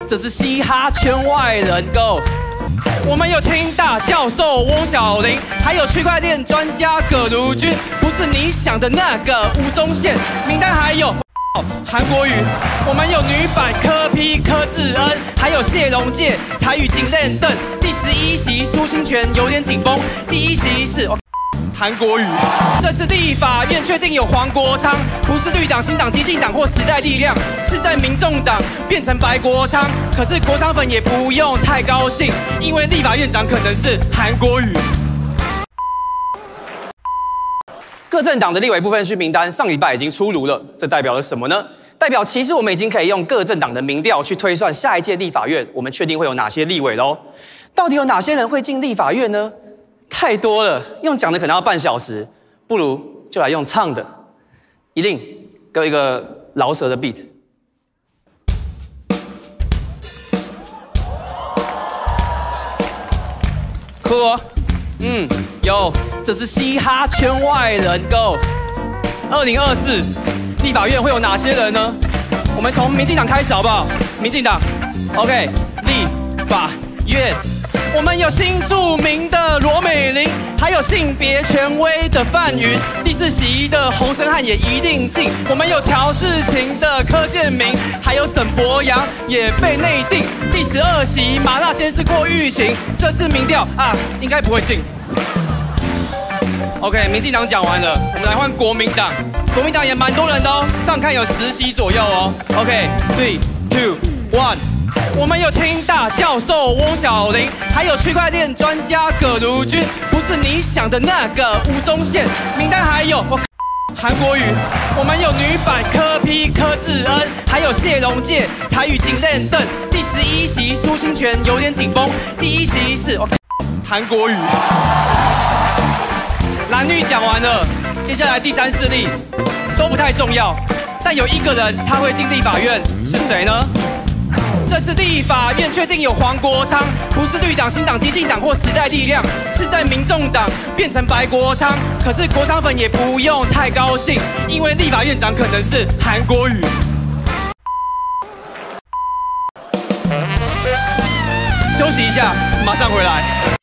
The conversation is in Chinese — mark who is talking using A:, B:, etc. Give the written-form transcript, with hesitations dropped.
A: 这是嘻哈圈外人 Go。我们有清大教授翁小玲，还有区块链专家葛如君，不是你想的那个吴宗宪。名单还有韩国瑜，我们有女版柯 P 柯智恩，还有谢龙介台语金认凳。第11席苏清泉有点紧绷，第1席是韩国瑜。这次立法院确定有黄国昌，不是绿党、新党、激进党或时代力量，是在民众党变成白国昌。可是国昌粉也不用太高兴，因为立法院长可能是韩国瑜。各政党的立委不分区名单上礼拜已经出炉了，这代表了什么呢？代表其实我们已经可以用各政党的民调去推算下一届立法院我们确定会有哪些立委喽。到底有哪些人会进立法院呢？太多了，用讲的可能要半小时，不如就来用唱的。一定给我一个饶舌的 beat。酷哦，有，这是嘻哈圈外人 Go。2024立法院会有哪些人呢？我们从民进党开始好不好？民进党 ，OK， 立法院。我们有新著名的罗美玲，还有性别权威的范云，第4席的洪申翰也一定进。我们有乔世琴的柯建明，还有沈博阳也被内定。第12席麻辣鲜师郭玉琴，这次民调应该不会进。OK， 民进党讲完了，我们来换国民党。国民党也蛮多人的哦，上看有10席左右哦。OK， 3、2、1。我们有清大教授翁小玲，还有区块链专家葛如君，不是你想的那个吴宗宪。名单还有韩国瑜，我们有女版柯 P 柯智恩，还有谢龙介台语金认凳。第11席苏清泉有点紧绷，第1席是韩国瑜。蓝绿讲完了，接下来第3势力都不太重要，但有一个人他会进立法院，是谁呢？这次立法院确定有黄国昌，不是绿党、新党、激进党或时代力量，是在民众党变成白国昌。可是国昌粉也不用太高兴，因为立法院长可能是韩国瑜。休息一下，马上回来。